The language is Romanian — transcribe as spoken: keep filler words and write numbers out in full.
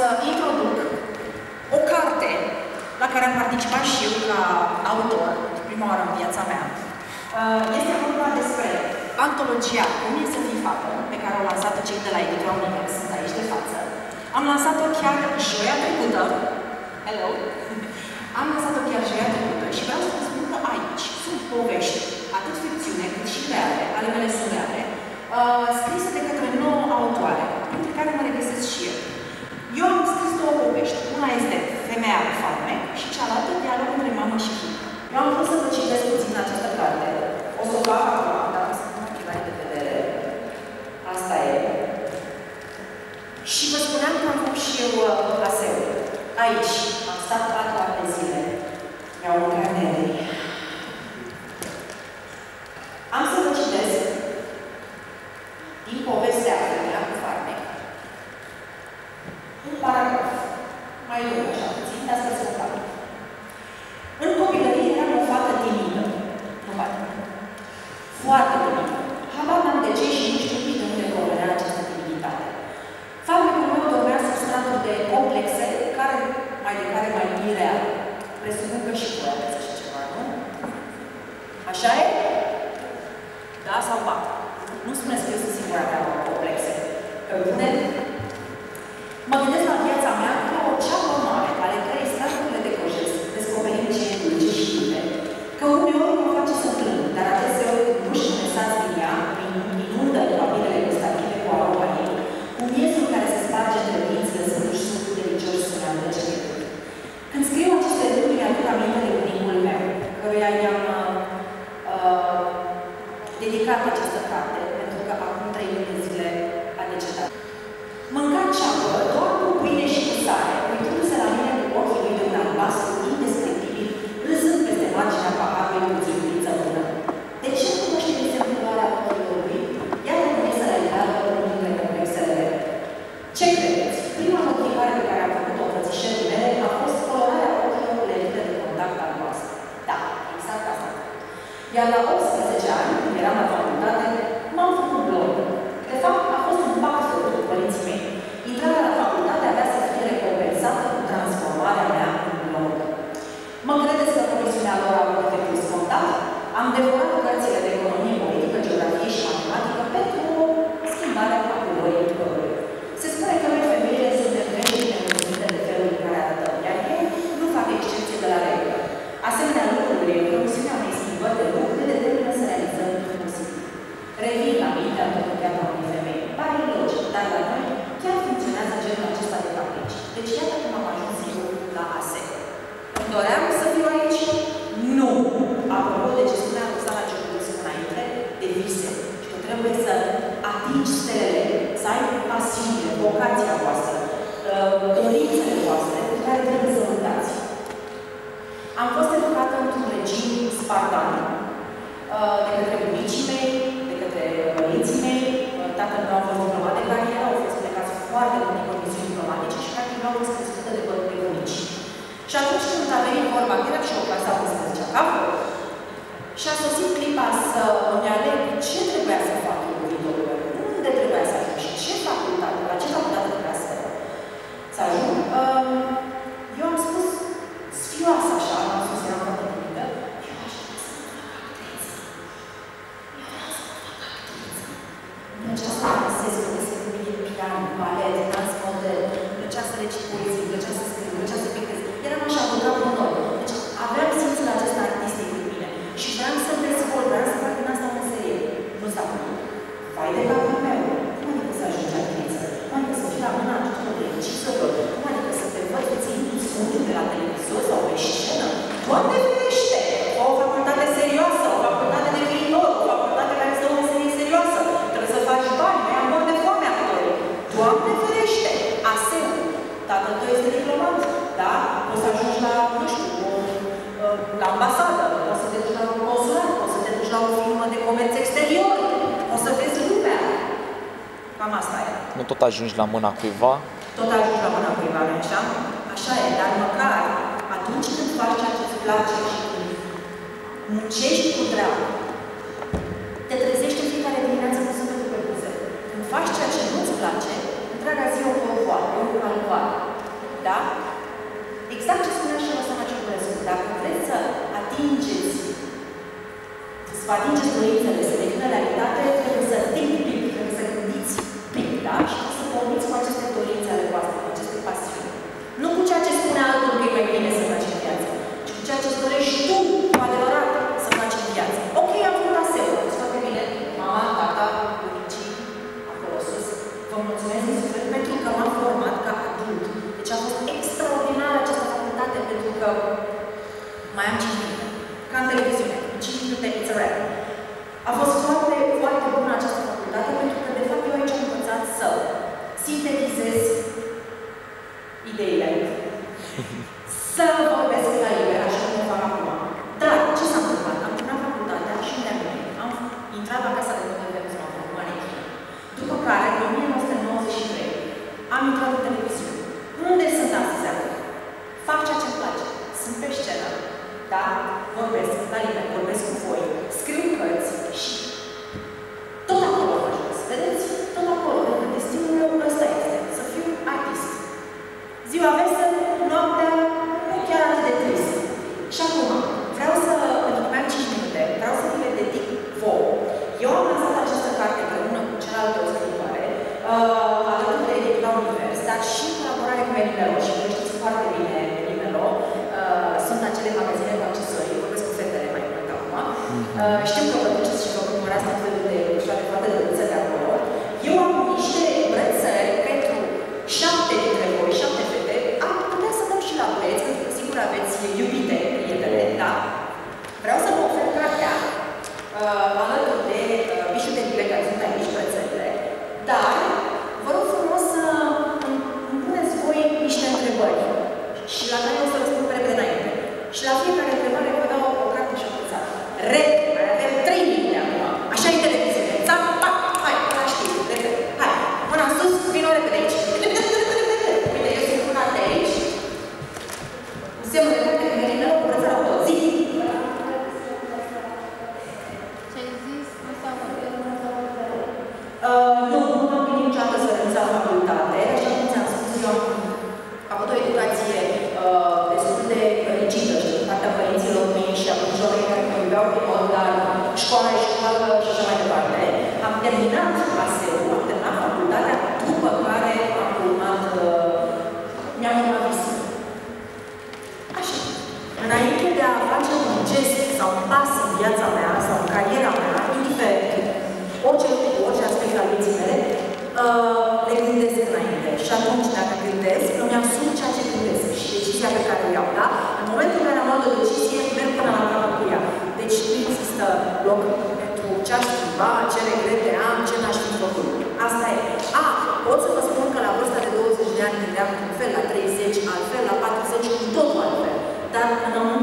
să introduc o carte la care am participat și eu ca autor, prima oară în viața mea. Este vorba despre antologia Cum e să fii fată, pe care au lansat-o cei de la Editura Univers, sunt aici de față. Am lansat-o chiar joia trecută. Hello! Am lansat-o chiar joia trecută și vreau să vă spun că aici sunt povești, atât ficțiune cât și reale, ale mele sunt reale, uh, scrise de către nouă autoare, printre care mă regăsesc și eu. Eu am scris două povești. Una este Femeia cu farmec și cealaltă Dialog între mamă și fiică. Eu am vrut să vă citesc puțin această carte. O să o fac acum, dacă să pun ochii de vedere. Asta e. Și vă spuneam că am făcut și eu aseul. Aici am stat patru ani de zile. Mi-au mâncat nervii. Am să vă citesc din povestea Femeia cu farmec un paragraf. Mai lung, așa, puțin, dar să vă fac. În copilărie eram o fată timidă. Nu bate. Foarte timidă. Habar n-am de ce și nu știu nici de unde provenea această timiditate. Farmecul meu dormea sub straturi de complexe, care, mai de care mai ireale. Presupun că și voi aveți așa ceva, nu? Așa e? Da sau ba? Nu spuneți că eu sunt singura care am complexe. Că bune? Mă gândesc la viața mea ca o ceapă mare care trăie straturile de cojesc, descoperind ce e dulce și iute. Că uneori mă face să plâng, dar adeseori muși conesați din ea, inundă papilele gustative cu aroma ei, cu miezul care se sparge între dinți, lăsându-și sucul delicios să ne alăce de gând. Când scriu aceste lucruri, mi-aduc aminte de bunicul meu, căruia i-am uh, dedicat această carte, pentru că acum trei luni de zile a decedat. Mânca ceapă doar cu pâine și cu sare, uitându-se la mine cu ochii lui de un albastru indescriptibil, râzând peste marginea paharului cu țintuiță bună. De ce nu cunoaște de semnătoarea ochilor lui? Iată cum e să realizează unul dintre complexele mele. Ce credeți? Prima motivare pe care am făcut-o înfățișării mele a fost colorarea ochilor cu lentile de contact albastre. Da, exact asta. Iar la optsprezece ani, când eram la facultate, m-am făcut blondă. De fapt, a fost un pact făcut cu părinții mei. Intrarea la facultate avea să fie recompensată cu transformarea mea în blondă. Mă credeți că promisiunea lor a avut efectul spontan? Am devorat cărțile de economie, politică, geografie și matematică pentru schimbarea culorii părului. Se spune că noi femeile suntem veșnice nemulțumite de felul în care arătăm, iar eu nu fac excepție de la regulă. Asemenea lucrurile, promisiunea unei schimbări de loc ne determină să realizăm tot posibil. Revin la mintea întotdeauna unei femei. Pare logic, dar la noi chiar funcționează genul acesta de caprici. Deci iată cum am ajuns eu la A S E. Îmi doream să fiu aici? Nu! Apropo de ce spunea Roxana Giurgescu înainte, de vise. Și că trebuie să atingi stelele, să ai pasiunile, vocația voastră, dorințele voastre, pe care trebuie să luptați. Am fost educată într-un regim spartan, de către bunicii mei, de către părinții mei. Tatăl meu a fost diplomat de carieră, au fost plecați foarte multe comisiuni diplomatice și practic nu au fost crescută de de bunici. Și atunci când a venit vorba, că era și o clasă a unsprezecea, ca vreo, și a sosit clipa să îmi aleg ce trebuia să fac eu cu viitorul meu, unde trebuia să ajung și ce facultate, la ce facultate trebuia să, să ajung. Eu am spus sfioasă așa, am spus, eram foarte timidă, eu aș vrea să mă fac actriță. Eu vreau să mă fac actriță. Îmi plăcea să dansez, să descrie pian, balet, dans modern, îmi plăcea să recit poezii, îmi plăcea să scriu, îmi plăcea să pictez. Eram așa, cu capul în noi. Deci aveam simțul acesta artistic în mine. Și vreau să-l dezvolt, vreau să fac din asta o meserie. Nu s-a putut. Vai de capul meu. Cum adică să ajungi actriță? Cum adică să fii la mâna ajutorul de regizorul? Cum adică să te văd țind sfântul de la televizor sau pe scenă? Doamne ferește! O facultate serioasă, o facultate de viitor, o facultate care să o meserie serioasă. Trebuie să faci bani, mai am bani de foame actorii. Doamne ferește! A S E-ul. Tatăl tău este diplomat, da? O să ajungi la, nu știu, la ambasadă, o să te duci la un consulat, o să te duci la o firmă de comerț exterior, o să vezi lumea. Cam asta e. Nu tot ajungi la mâna cuiva? Tot ajungi la mâna cuiva, nu așa? Așa e, dar măcar atunci când faci ceea ce îți place și când muncești cu drag, te trezești în fiecare dimineață cu sufletul pe buze. Când faci ceea ce nu-ți place, întreaga zi o convoară, o calvar. dorințele să devină realitate, trebuie să think big, trebuie să gândiți big, da? Și să porniți cu aceste dorințe ale voastre, cu aceste pasiuni. Nu cu ceea ce spune altul că e mai bine să faci în viață, ci cu ceea ce îți dorești tu, cu adevărat, să faci în viață. Ok, am făcut aseu, a fost foarte bine. Mama, tata, bunicii, acolo sus. Vă mulțumesc din suflet pentru că m-am format ca adult. Deci a fost extraordinară această facultate, pentru că mai am cinci minute. Ca în televiziune. cinci minute, it's a wrap. A fost foarte, foarte bună această facultate, pentru că, de fapt, eu aici am învățat să sintetizez ideile. Să vorbesc la liber, așa cum o fac acum. Dar, ce s-a întâmplat? Am terminat facultatea și unde am venit. Am intrat la Casa de Model de Muzeum, am făcut manechină. După care, în o mie nouă sute nouăzeci și trei, am intrat în televiziune. Unde sunt astăzi acolo? Fac ceea ce-mi place. Sunt pe scenă. Da? Vorbesc la liber, vorbesc cu voi, scriu cărți și tot acolo am ajuns. Vedeți? Tot acolo. Pentru că destinul meu ăsta este. Să fiu artist. Ziua vesel, noaptea, nu chiar atât de trist. Și acum, vreau să, pentru că mai am cinci minute, vreau să vi le dedic vouă. Eu am lansat această carte împreună cu celelalte scriitoare, uh, alături de Editura Univers, dar și în colaborare cu Elimelo, și vă știți foarte bine Elimelo, uh, sunt acele magazine cu accesorii, vorbesc cu fetele mai mult acum. Uh, știu că vă duceți și vă cumpărați tot felul de ușoare foarte drăguțe de acolo. Eu am niște brățări pentru șapte dintre voi, șapte fete, am putea să dau și la băieți, pentru că sigur aveți iubite, prietene, da? Vreau să vă ofer cartea uh, alături de uh, bijuteriile care sunt aici, brățările, dar vă rog frumos să îmi puneți voi niște întrebări și la care o să răspund pe repede înainte. Și la fiecare întrebare vă dau o carte și o cățară. Repede, mai avem trei minute acum. Așa e televiziune. Țap, pac, hai, ăla știi, repede. Hai, mâna sus, vino repede aici. Uite, eu sunt mâna de aici. Semnul de carte care vine cu brățara tot. Zi! Ce-ai zis? Nu s-a vorbit, nu s-a vorbit. Nu, nu am gândit niciodată să renunț la facultate. Așa cum ți-am spus, eu am avut o educație uh, destul de rigidă, știu, din partea părinților mei și a profesorilor care mă iubeau pe mod, dar școala e școală și așa mai departe. Am terminat aseu, am terminat facultatea, după care am urmat, uh, mi-am urmat visul. Așa. Înainte de a face un gest sau un pas în viața mea sau în cariera mea, indiferent orice lucru, orice aspect al vieții mele, uh, le gândesc înainte. Și atunci, dacă gândesc, îmi asum ceea ce gândesc și decizia pe care o iau, da? În momentul în care am luat o decizie, merg până la capăt cu ea. Deci nu există loc pentru ce aș schimba, ce regrete am, ce n-aș fi făcut. Asta e. A, pot să vă spun că la vârsta de douăzeci de ani gândeam un fel, la treizeci, altfel, la patruzeci, un totul altfel. Dar înăuntru